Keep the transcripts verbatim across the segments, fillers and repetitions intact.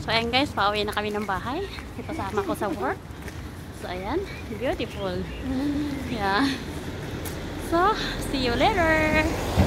So ayan guys, pauwi na kami ng bahay. Kasama ko sa work. So ayan, beautiful. Yeah. So, see you later.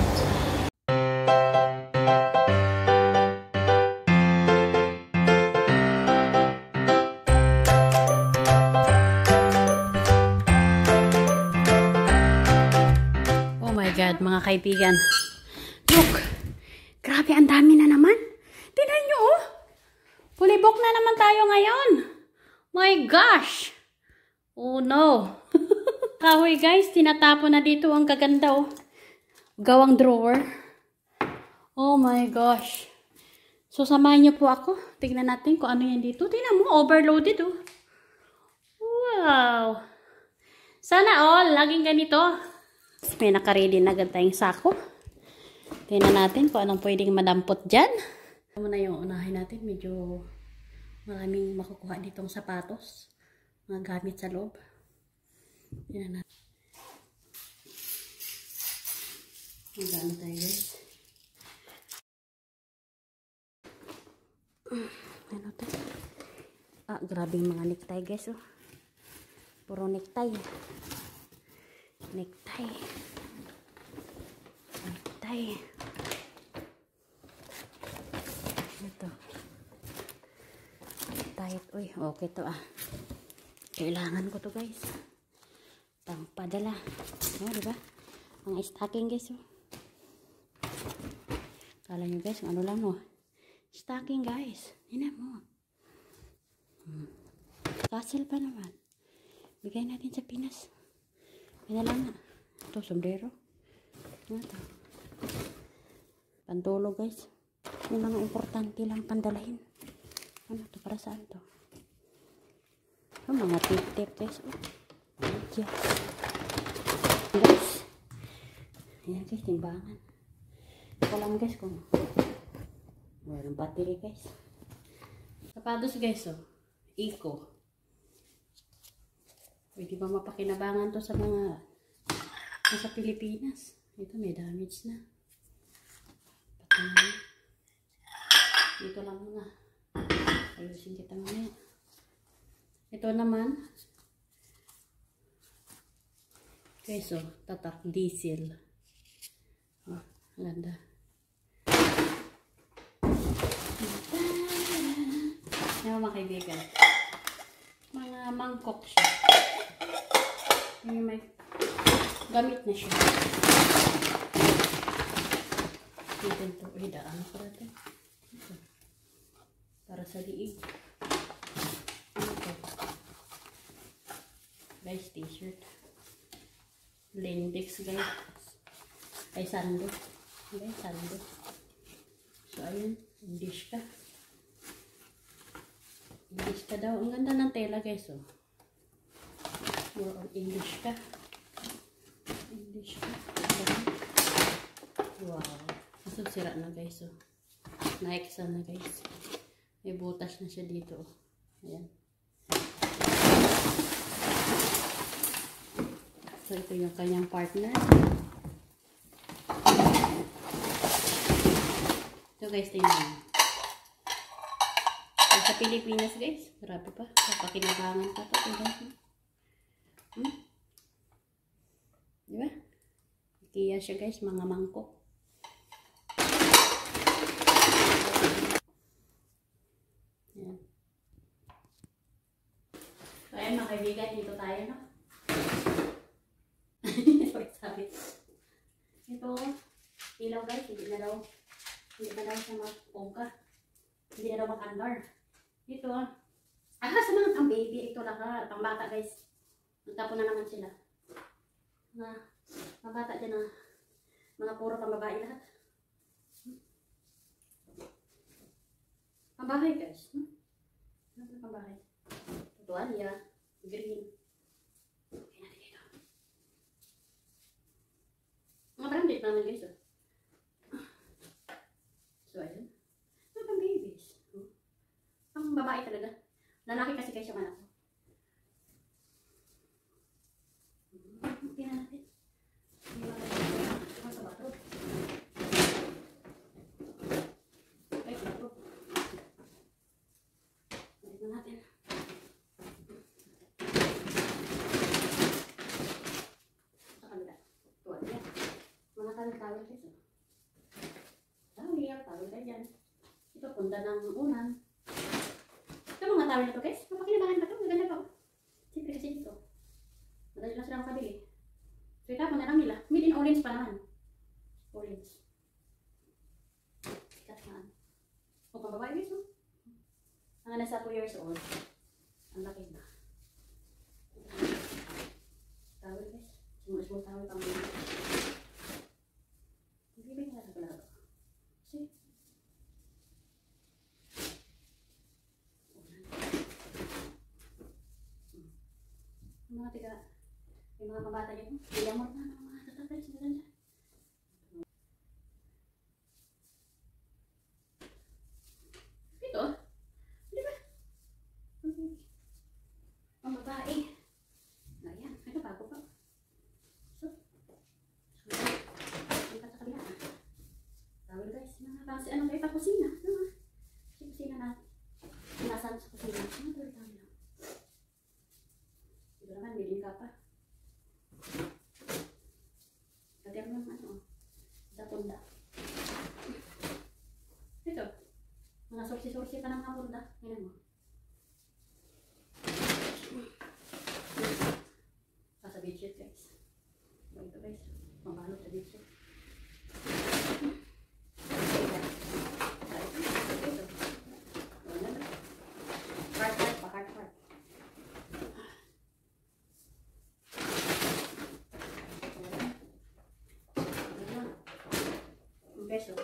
Oh my God, mga kaibigan. Look! Grabe, ang dami na naman. Tingnan nyo, oh. Pulibok na naman tayo ngayon. My gosh! Oh no! Kahoy guys, tinatapo na dito ang kaganda, oh. Gawang drawer. Oh my gosh. So, samahan nyo po ako. Tignan natin kung ano yan dito. Tingnan mo, overloaded, oh. Wow! Sana all, laging ganito. May nakaready na agad tayong sako. Tingnan natin kung anong pwedeng madampot dyan. Ito muna yung unahin natin. Medyo maraming makukuha ditong sapatos. Mga gamit sa loob. Tingnan natin. Magano tayo guys. Ano tayo? Ah, grabe yung mga necktie guys. Oh. Puro necktie. Necktie. Necktie. Ito. Tight. Uy, okay to ah. Kailangan ko to guys. Pangpadala. Oh, diba? Mga stocking guys. Oh. Kala nyo guys, ano lang oh. Stocking guys. Hinan mo. Hmm. Castle pa naman. Bigay natin sa Pinas. Yan lang na. Ito, sombrero. Ano ito? Pantulog guys. Yung mga importante lang pandalahin. Ano ito? Para saan to? Oh, mga tip-tip guys. Oh. Yes. Guys. Ayan guys, timbangan. Ito lang guys kung walang battery guys. Sapatos guys oh. Eco. Pwede ba mapakinabangan to sa mga nasa Pilipinas? Ito may damage na. Patuloy. Dito lang muna. Ayusin kita muna. Ito naman. Okay, so tatak diesel. Oh, ganda. Yan mga kaibigan. Mga mangkok siya. May gamit na siya. Dito ito. Ay, daan ko natin. Ito. Para sa liig. Ito. Guys, t-shirt. Lindex, guys. Ay, sando. Guys, sando. So, ayun. English ka. English ka daw. Ang ganda ng tela, guys, oh. More on English ka. English ka. Wow. Masog sira na guys. Oh. Na-exam na guys. May butas na siya dito. Oh. Ayan. So ito yung kanyang partner. Ito guys, tingnan. Sa Pilipinas guys. Grabe pa. Kapakinabangan pa ito. Tingnan. Hmm? Diba? Ikea siya guys, mga mangkok. Ayan. So ayan mga kaibigan, dito tayo no? Sabi. Ito, ilaw guys, hindi na daw, hindi na daw siya mag-ongka. Hindi na daw mag-andar. Ito, ah, sa mga pang baby, ito lang ha, pang bata guys. Nagtapo na naman sila. Mga mga bata dyan na mga puro pambabae lahat. Pambahay guys. Hmm? Ano pambahay? Tuwalya. Green. Okay natin dito. Mga branded pa naman guys. Oh. So ayun. Mga pang babies. Oh. Pang babae talaga. Lalaki kasi guys yung anak ko. Tingnan natin. Tingnan sa bato. Ay, bato. tawag guys. Tawag, tawag tayo dyan. Ito, punta ng unan. Ito mga tawag na to guys. Mapakinabangan ba ito? Maganda pa. Siyempre kasi ito. Madali lang sila makabili. So itapon na lang nila. Made in orange pa naman. Orange. Sikat na. O pang babae guys, no? Ang nasa two years old. Ang laki na. Tawag guys. Small-small tawag pang mga. Hindi ba yung nasa pala ito? See? Mga tiga, yung mga kabata dito, ilamot na ng mga tatakay sa ganda. Ito, di ba? Ang babae. Ayan, ito pa ako pa. So, so, ito sa kabila. Tawag guys, mga base, ano kayo pa kusina? Ano? Kasi kusina na, sinasan sa kusina. Ano tawag tawag lang? Ito naman, bilhin ka pa. Pati ako ng ano, sa punda. Ito, mga sorsi-sorsi pa ng mga punda. Yan mo. Pa sa bedsheet guys. Ito guys, mabalot sa bedsheet. Ito. Heart-heart pa, heart-heart. Peso.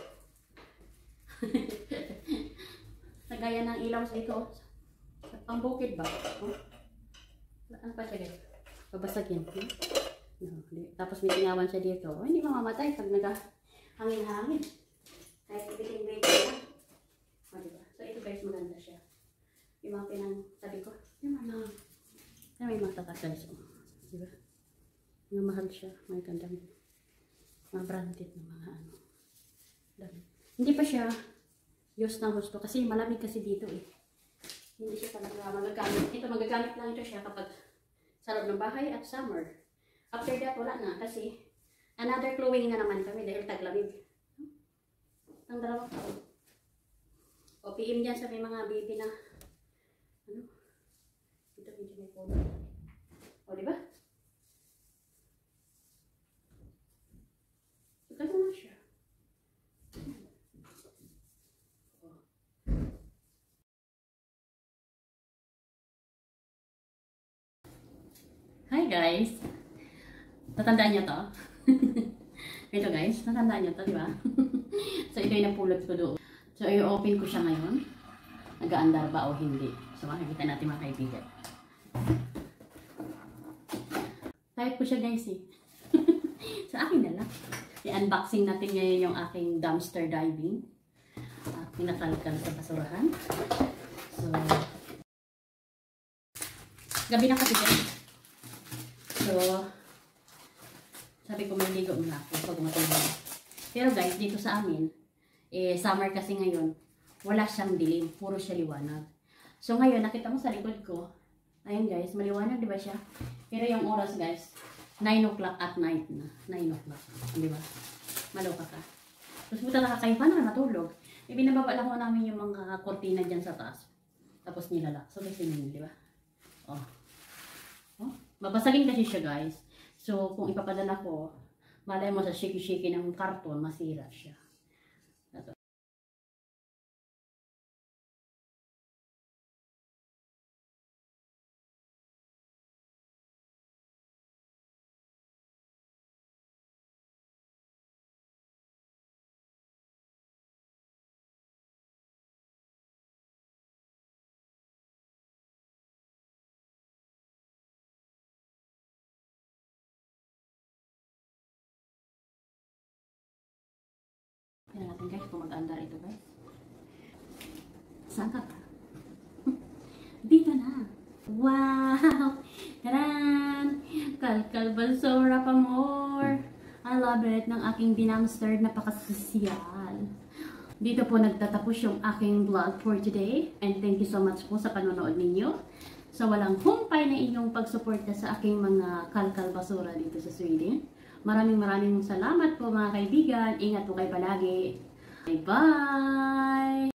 Nagaya ng ilaw dito. Ang bukid ba? Oh? Ano pa siya guys? Babasagin. Hmm? No, tapos may tingawan siya dito. Oh, hindi mamamatay pag nagahangin-hangin. Kahit ibiting-biting lang. O, diba? So ito guys, maganda siya. Yung mga pinang sabi ko, yung mga na may matatas guys. Oh, diba? Yung mahal siya. May gandang mga branded na mga ano. Hindi pa siya use na gusto kasi malamig kasi dito eh. Hindi siya talaga magagamit. Ito magagamit lang ito siya kapag sa loob ng bahay at summer. After that wala na kasi another glowing na naman kami dahil taglamig. Ang dalawang taon. O P M dyan sa may mga baby na ano? Ito medyo may phone. O diba? Ganda na siya. Hi guys! Natandaan niyo to? Ito guys, natandaan niyo to, di ba? So ito yung napulot ko doon. So i-open ko siya ngayon. Nag-aandar ba o hindi? So makikita natin mga kaibigan. Type ko siya guys eh. Sa akin na lang. I-unboxing natin ngayon yung aking dumpster diving. Uh, pinakalkal sa basurahan. So, gabi na kasi guys. So, sabi ko may ligo muna ako pag matulog. Pero guys, dito sa amin, eh, summer kasi ngayon, wala siyang dilim. Puro siya liwanag. So ngayon, nakita mo sa likod ko, ayun guys, maliwanag di ba siya? Pero yung oras guys, nine o'clock at night na. nine o'clock. Di ba? Maloka ka. Tapos buta nakakayo pa na matulog. E binababa lang ko namin yung mga kortina dyan sa taas. Tapos nilalak. So kasi yun, di ba? Oh. Oh. Babasagin kasi siya guys. So kung ipapadala ko, malay mo sa shiki-shiki ng karton, masira siya. Ito. Tignan natin guys kung mag-andar ito guys. Saan ka pa? Dito na. Wow! Taran! Kalkal Basura pa more! I love it ng aking dinamster. Napakasosyal. Dito po nagtatapos yung aking vlog for today. And thank you so much po sa panonood ninyo. Sa walang humpay na inyong pagsuporta sa aking mga kalkal basura dito sa Sweden. Maraming maraming salamat po mga kaibigan. Ingat po kayo palagi. Bye-bye!